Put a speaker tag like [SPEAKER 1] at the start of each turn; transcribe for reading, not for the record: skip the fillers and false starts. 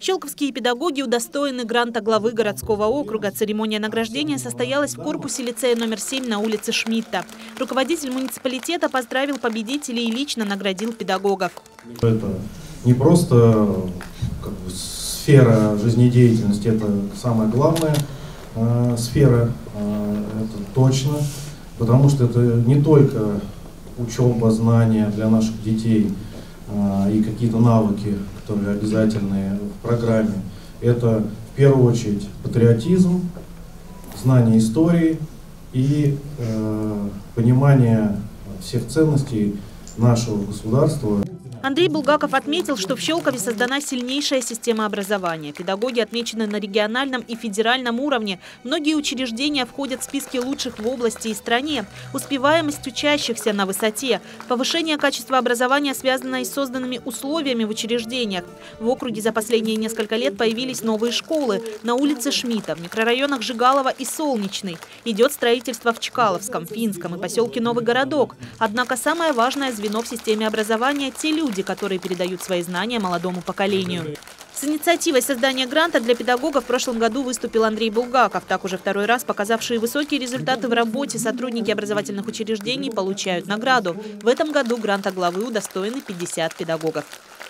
[SPEAKER 1] Щелковские педагоги удостоены гранта главы городского округа. Церемония награждения состоялась в корпусе лицея номер 7 на улице Шмидта. Руководитель муниципалитета поздравил победителей и лично наградил педагогов.
[SPEAKER 2] Это не просто сфера жизнедеятельности, это самая главная сфера, это точно, потому что это не только учеба, знания для наших детей и какие-то навыки, которые обязательны в программе. Это в первую очередь патриотизм, знание истории и понимание всех ценностей нашего государства.
[SPEAKER 1] Андрей Булгаков отметил, что в Щелкове создана сильнейшая система образования. Педагоги отмечены на региональном и федеральном уровне. Многие учреждения входят в списки лучших в области и стране. Успеваемость учащихся на высоте. Повышение качества образования связано и с созданными условиями в учреждениях. В округе за последние несколько лет появились новые школы на улице Шмидта, в микрорайонах Жигалова и Солнечный. Идет строительство в Чкаловском, Финском и поселке Новый Городок. Однако самое важное звено в системе образования – те люди, которые передают свои знания молодому поколению. С инициативой создания гранта для педагогов в прошлом году выступил Андрей Булгаков. Так уже второй раз показавшие высокие результаты в работе сотрудники образовательных учреждений получают награду. В этом году гранта главы удостоены 50 педагогов.